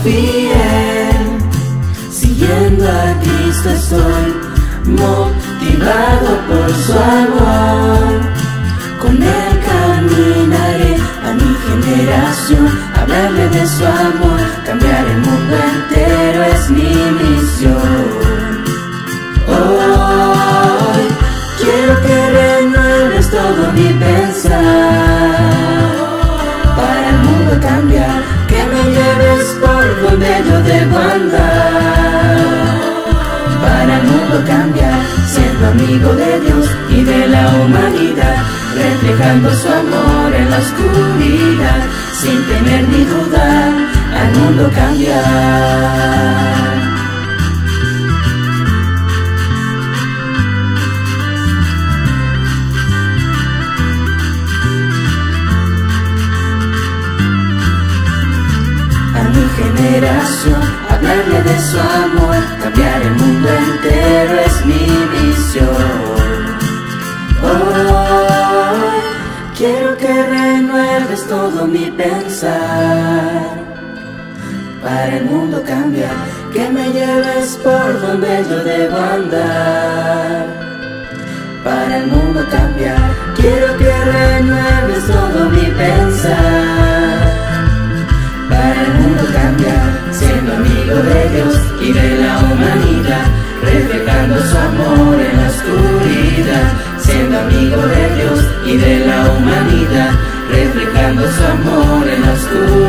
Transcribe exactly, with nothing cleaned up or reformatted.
fiel, siguiendo a Cristo estoy, motivado por su amor. Con Él caminaré a mi generación, hablarle de su amor, cambiar el mundo entero es mi misión. Hoy quiero que renueves todo mi pensar, para el mundo cambiar, que me lleves por donde yo debo andar. Para el mundo cambiar, siendo amigo de Dios y de la humanidad, reflejando su amor en la oscuridad, sin temer ni dudar, al mundo cambiar. A mi generación, hablarle de su amor, cambiar el mundo entero es mi misión. Hoy quiero que renueves todo mi pensar, para el mundo cambiar, que me lleves por donde yo debo andar. Para el mundo cambiar, quiero que renueves todo mi pensar, para el mundo cambiar, siendo amigo de Dios y de la humanidad, reflejando su amor en la oscuridad, siendo amigo de Dios y de la humanidad, reflejando su amor en la oscuridad.